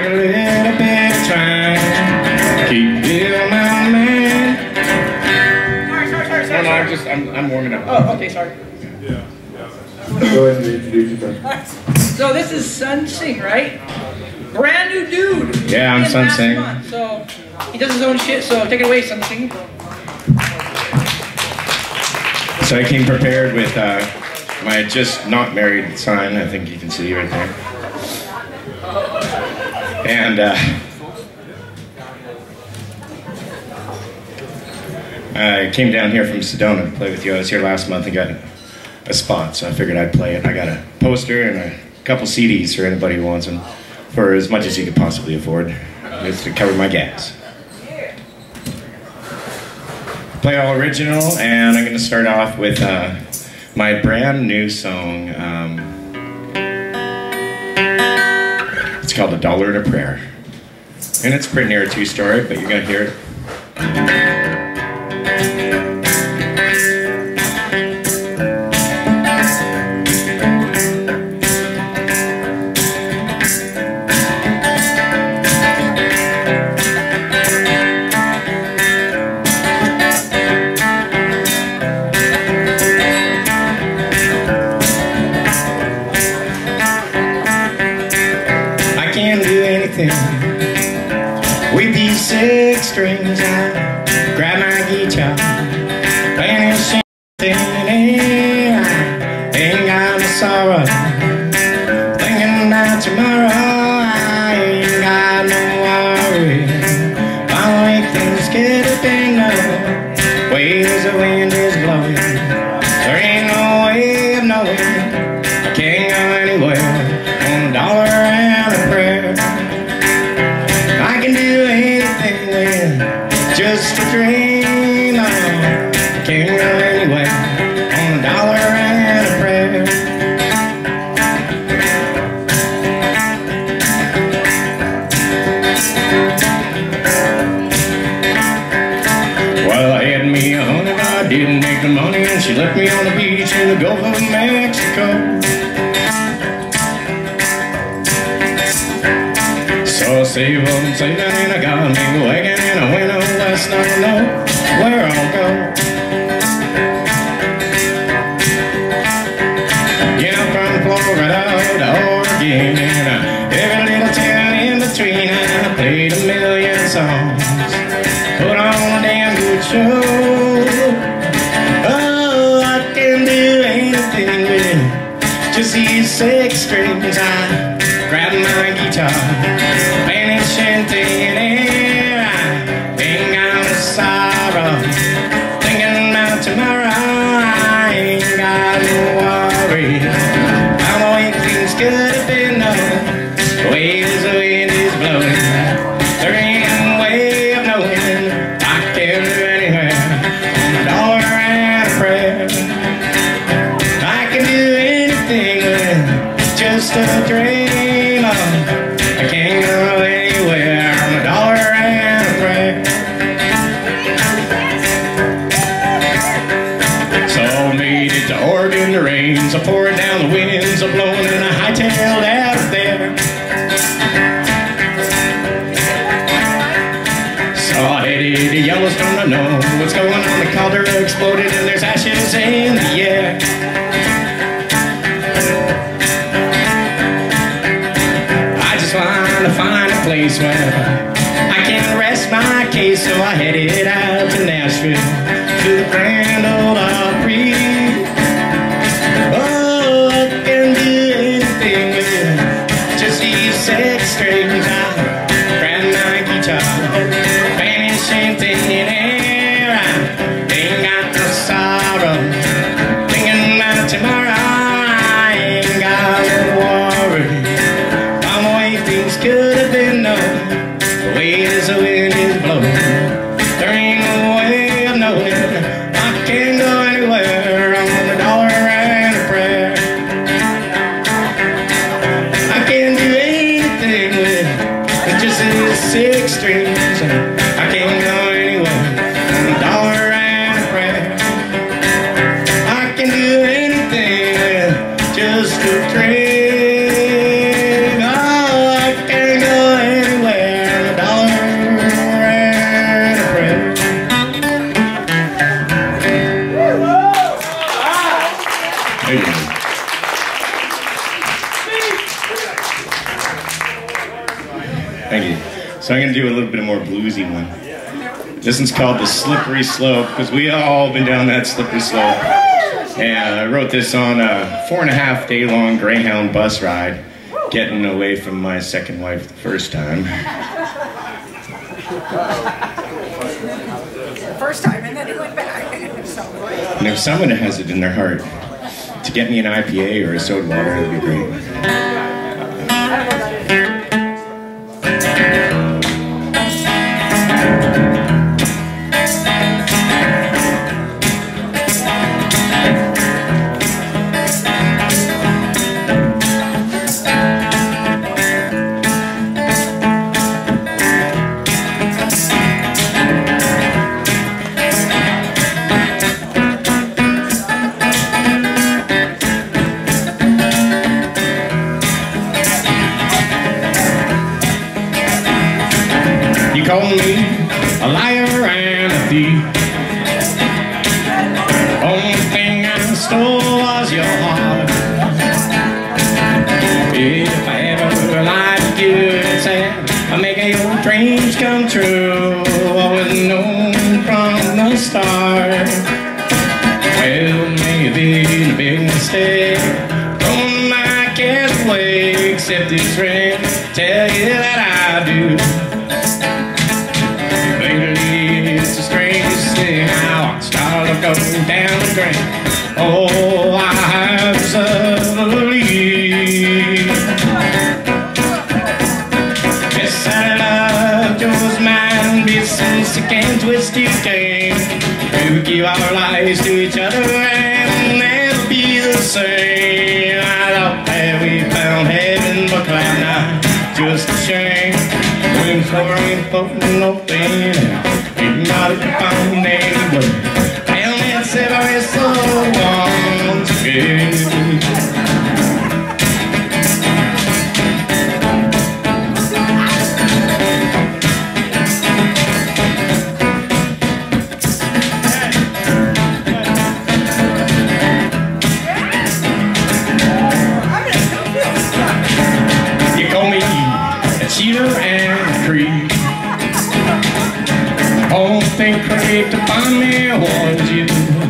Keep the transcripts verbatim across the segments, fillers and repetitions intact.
a little bit of time. Keep you my man. Sorry, sorry, sorry, sorry. No, no, I'm just, I'm, I'm warming up. Oh, okay, sorry. Yeah. Go ahead and introduce yourself. So this is Sunsing, right? Brand new dude. Yeah, I'm Sunsing. So he does his own shit, so take it away, Sunsing. So I came prepared with uh, my just not married sign. I think you can see right there. And uh, I came down here from Sedona to play with you. I was here last month and got a spot, so I figured I'd play it. I got a poster and a couple C Ds for anybody who wants them, for as much as you could possibly afford, just to cover my gas. Play all original, and I'm going to start off with uh, my brand new song. Um, it's called A Dollar and a Prayer. And it's pretty near a two-story, but you're going to hear it. With these six strings, I grab my guitar, playing this shit in I ain't got no sorrow, thinking about tomorrow. I ain't got no worry, by the way things get up in the ways the wind is blowing. There ain't no way of knowing I can't go anywhere on a dollar and a prayer. I can do anything with just a dream. I can't go anywhere on a dollar and a prayer. Well, I had me a hundred, I didn't make the money, and she left me on the beach in the Gulf of Mexico. So I save up and save it, and I got me a wagon, and I went out west, I don't know where I'll go. Yeah, I'm from Florida to Oregon, and every little town in between. I played a million songs, put on a damn good show. Oh, I can do anything with just these six strings. I grab my guitar, playing this shanty in air. I ain't got no sorrow, thinking about tomorrow. I ain't got no worry, I'm the way things could have been known, the way this wind is blowing. There ain't no way of knowing I can do anywhere on a dollar and a prayer. I can do anything with just a dream. I can't go anywhere on a dollar and a prayer. So I made it to Oregon, the rains are pouring down, the winds are blowing, and I hightailed out of there. So I headed to Yellowstone to know what's going on. The caldera exploded and there's ashes in the air. To find a place where I can rest my case, so I headed out to Nashville, to the Grand Ole Opry. Oh, I can do anything with just these six strings. I grab my guitar, playing this shanty in air. I ain't got no sorrow, thinking about tomorrow. I ain't got no worry, things could have been known, the way this wind is blowing. There ain't no way of knowing I can go anywhere on a dollar and a prayer. I can do anything with just these six strings. I can't go anywhere on a dollar and a prayer. I can do anything with just a dream. Go Thank you. So I'm going to do a little bit more bluesy one. This one's called The Slippery Slope, because we all been down that slippery slope. And I wrote this on a four and a half day long Greyhound bus ride, getting away from my second wife the first time. First time, and then he went back. And if someone has it in their heart to get me an I P A or a soda water, it would be great. Call me a liar and a thief. Only thing I stole was your heart. If I ever lied to you and said I'm making your dreams come true, I was known from the start. Well, maybe a big mistake, throwing my cares away, except this ring, tell you that I do. It's the strangest thing, I watched all of go down the drain. Oh, I absolutely. Yes, I loved yours, mine, be some sick and twisted game. We would give our lives to each other and never be the same. I thought that we found heaven, but cloud nine, just a shame. When pouring, floating open. Not a found anywhere. And it's every so once again. You call me a cheater and a creep. Only thing great to find me was you.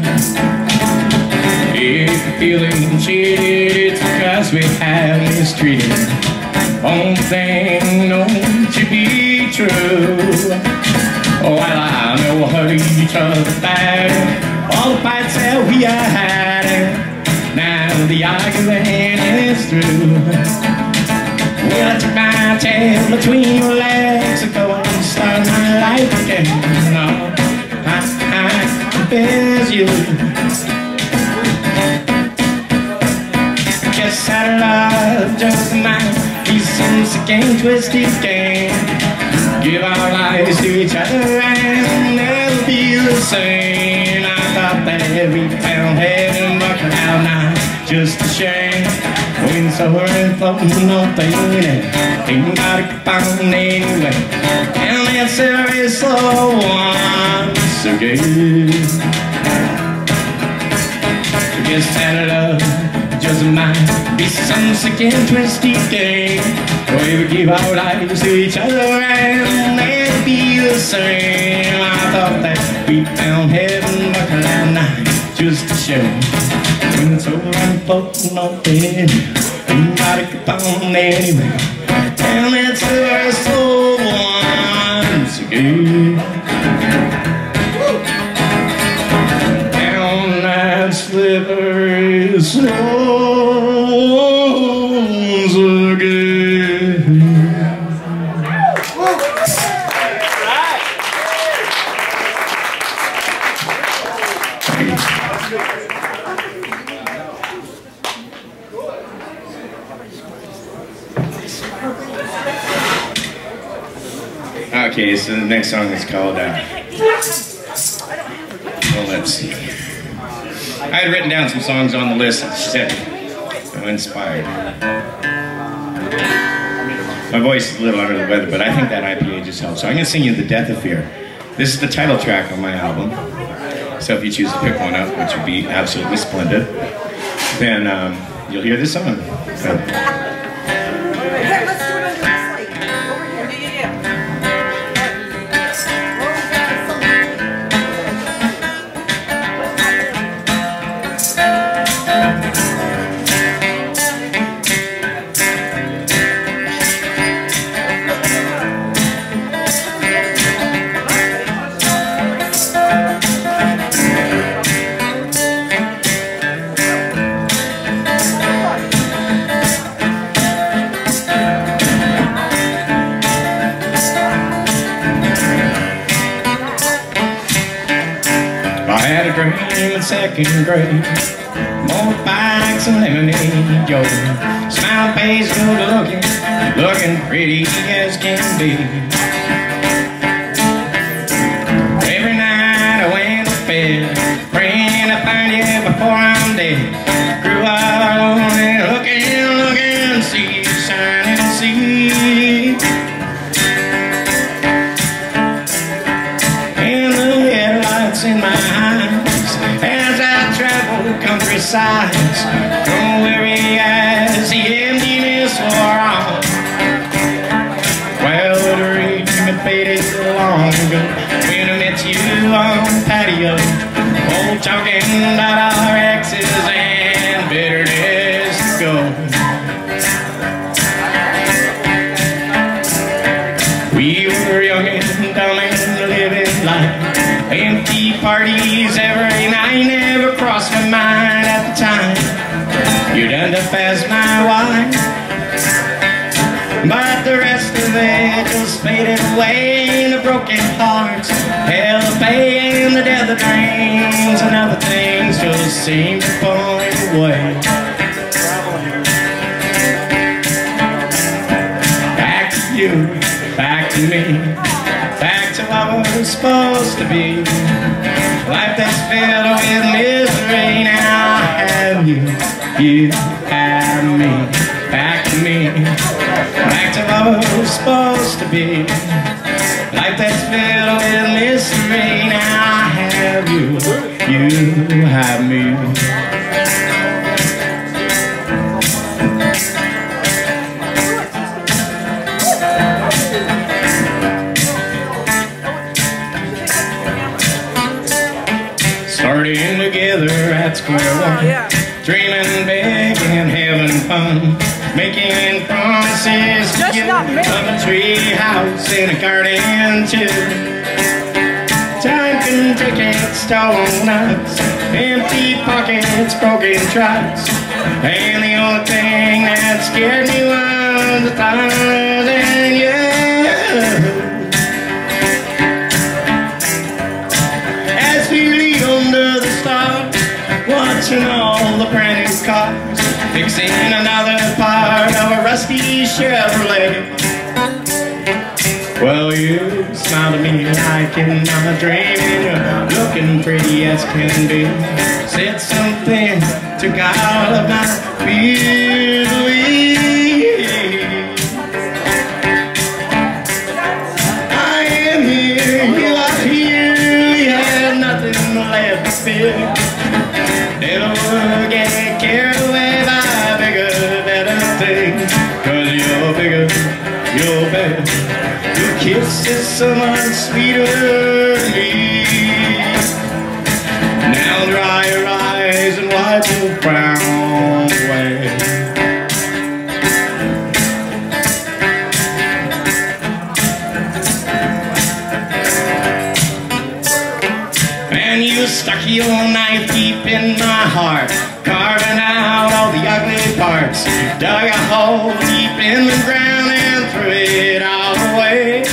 If you're feeling cheated, it's because we have mistreated. Only thing known to be true. Oh, well, I know how to each other back. All the fights that we are had, now the argument is through. Well, I took my tail between your legs and go and start my life again. No, I, I confess you. Guess I love just mine. Be some sick and twisted game. Give our lives to each other and never be the same. I thought that we found heaven, but now not just a shame. When soaring, floating, no thing, ain't got to find anyway. And it's very slow once again. Guess that love just might be some sick and twisted game. We would give our lives to each other and they'd be the same. I thought that we found heaven, but cloud nine, just a shame. When it's over and floating on in, ain't gotta keep on anyway. And it's a very slow once again. Down that slippery slope once again. Okay, so the next song is called, uh, well, let's see. I had written down some songs on the list that said I'm inspired. My voice is a little under the weather, but I think that I P A just helps. So I'm going to sing you The Death of Fear. This is the title track on my album. So if you choose to pick one up, which would be absolutely splendid, then um, you'll hear this song. So. Yeah, let's do it under the slate. Over here. a dream in second grade. Motorbikes and lemonade, yo. Smile face, good looking, looking pretty as can be. Every night I went to bed, praying to find you before I'm dead. Grew up lonely, looking, looking, see you shining, see. And the headlights in my eyes as I travel countrysides. Don't worry as the emptiness wore on. Well, the dream had faded long ago when I met you on the patio. Oh, talking about our exes and bitterness to go. We were young and dumb and living life. Empty parties every night never crossed my mind at the time. You'd end up as my wife, but the rest of it just faded away in the broken hearts. Hell of pay and the death of dreams and other things just seem to point away. Back to you, back to me, back to what we're supposed to be. Life that's filled with misery, now I have you, you have me. Back to me, back to what we're supposed to be. Life that's filled with mystery, now I have you, you have me. Starting together at square one, dreaming big and having fun, making promises to you of a tree house and a garden too. Time can tickets, stolen nuts, empty pockets, broken trucks, and the only thing that scared me was the thought of you. As we lead under the stars, watching all the brand new cars, fixing another part of a rusty Chevrolet. Well, you smiled at me like in my dream, and you're looking pretty as can be. Said something took all of my fears away. I am here, you are here, we have nothing left to fear. Never get carried away by bigger, better things, 'cause you're bigger, you're better. Your kiss is so much sweeter than me. Now dry your eyes and wipe your frown away. And you stuck your knife deep in my heart, carving out all the ugly parts. Dug a hole deep in the ground and threw it all away.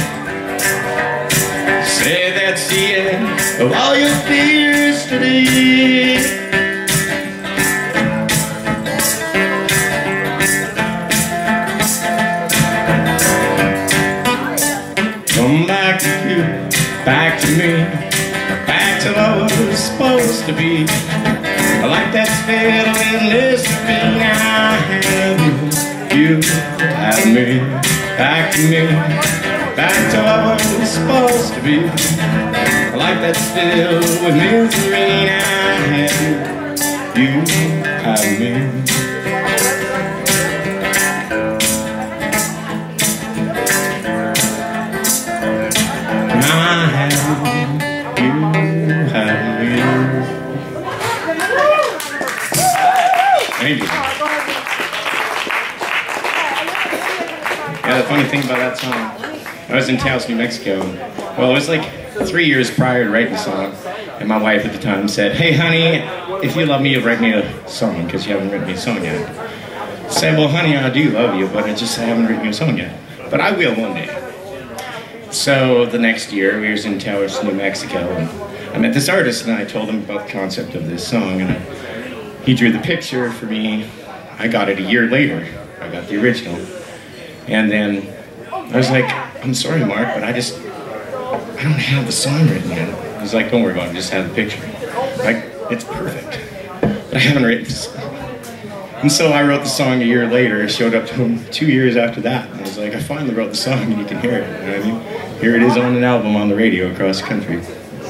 Say that's the end of all your fears today. Come back to you, back to me, back to what we're supposed to be. A life that's filled with mystery, now I have you, you have me. Back to me, back to what we're supposed to be. A life that's filled with misery, now I have you, you have me. Now I have you, you have me. Thank you. Yeah, the funny thing about that song, I was in Taos, New Mexico. Well, it was like three years prior to writing the song, and my wife at the time said, "Hey, honey, if you love me, you'll write me a song, because you haven't written me a song yet." I said, "Well, honey, I do love you, but I just I haven't written you a song yet. But I will one day." So the next year, we was in Taos, New Mexico, and I met this artist and I told him about the concept of this song, and he drew the picture for me. I got it a year later. I got the original. And then I was like, I'm sorry, Mark, but I just, I don't have the song written yet. He's like, don't worry about it, just have the picture. Like, it's perfect. But I haven't written the song. And so I wrote the song a year later. It showed up to him two years after that. And I was like, I finally wrote the song and you can hear it. You know what I mean? Here it is on an album on the radio across the country.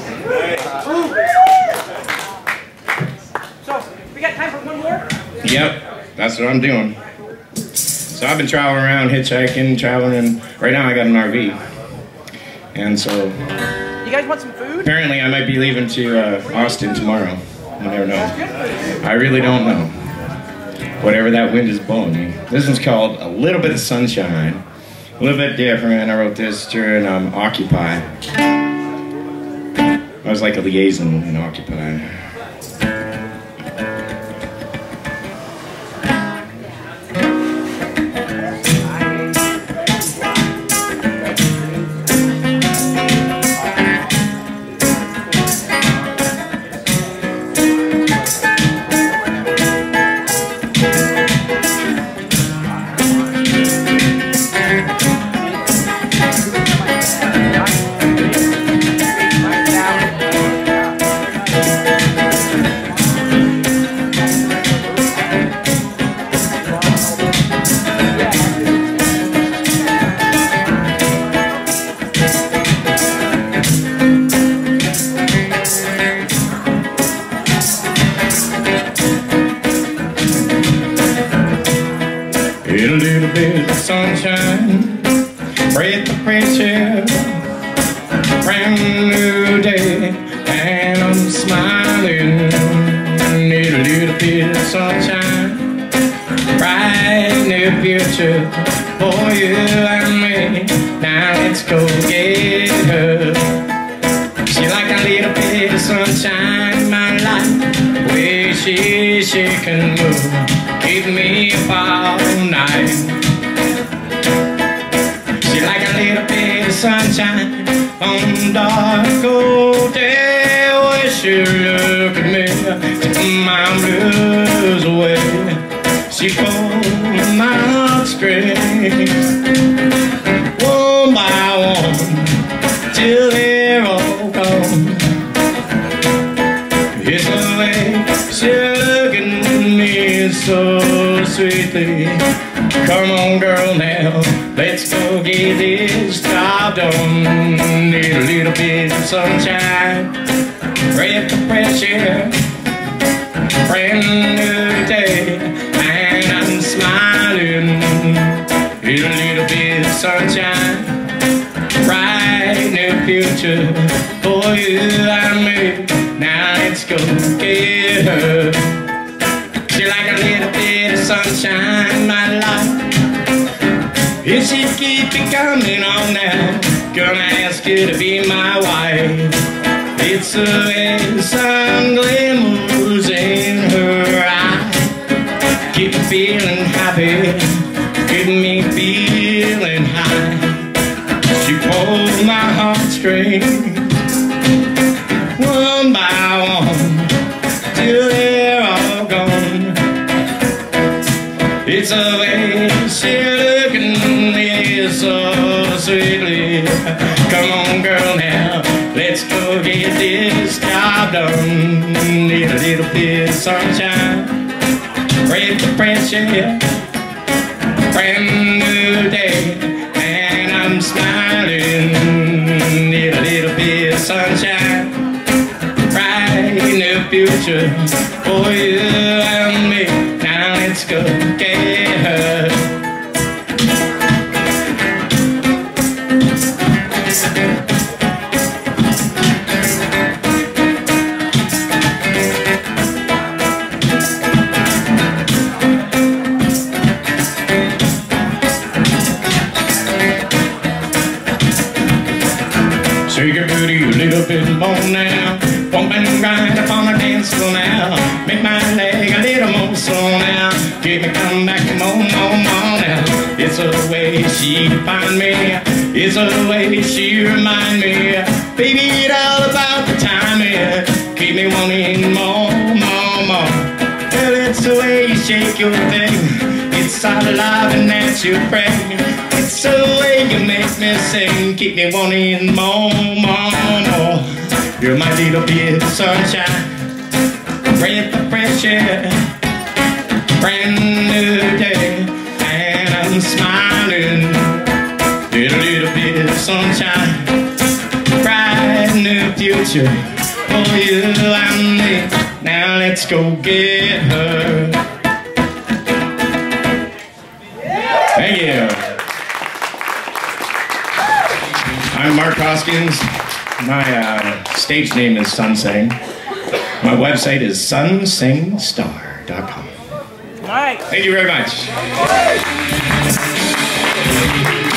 So, we got time for one more? Yep, that's what I'm doing. So I've been traveling around, hitchhiking, traveling, and right now I got an R V. And so... You guys want some food? Apparently I might be leaving to uh, Austin tomorrow. I never know. I really don't know. Whatever that wind is blowing me. This one's called A Little Bit of Sunshine. A little bit different. I wrote this during um, Occupy. I was like a liaison in Occupy. A little bit of sunshine, break the pressure, brand new day, and I'm smiling. Need a little bit of sunshine, bright new future for you and me. Now let's go get her. She like a little bit of sunshine in my life, way she, she can move, keep me up all night. She like a little bit of sunshine on dark old day, where she look at me, take my blues away. She pulls my heartstrings one by one till they're all gone. It's the way she look at me so sweetly. Come on, girl, now let's go get this job done. Need a little bit of sunshine, break the pressure, brand new day, and I'm smiling. Need a little bit of sunshine, bright new future for you and me. Now let's go get her. She like a little bit of sunshine in my life. If she keep it coming on now, gonna ask you to be my wife. It's the way the sun glimmers in her eye, keep me feeling happy, keep me feeling high. She pulls my heartstrings one by one till they're all gone. It's the way she look at me so sweetly. Come on, girl, now let's go get this job done. Need a little bit of sunshine, break the pressure, brand new day, and I'm smiling. Need a little bit of sunshine, bright new future for you and me. Now let's go get her. Shake your booty a little bit more now, bump and grind up on the dance floor now. Make my leg a little more slow now, get me come back more, more, more now. It's the way she find me, it's the way she remind me, baby, it's all about the timing. wanting more, more, more. Well, it's the way you shake your thing. It's all loving that you bring. It's the way you make me sing. Keep me wanting more, more, more. You're my little bit of sunshine, breath of fresh air, brand new day, and I'm smiling. Little, little bit of sunshine, bright new future for you and me. Now let's go get her. Thank you. I'm Mark Hoskins. My uh, stage name is Sunsing. My website is sunsing star dot com. Nice. Thank you very much.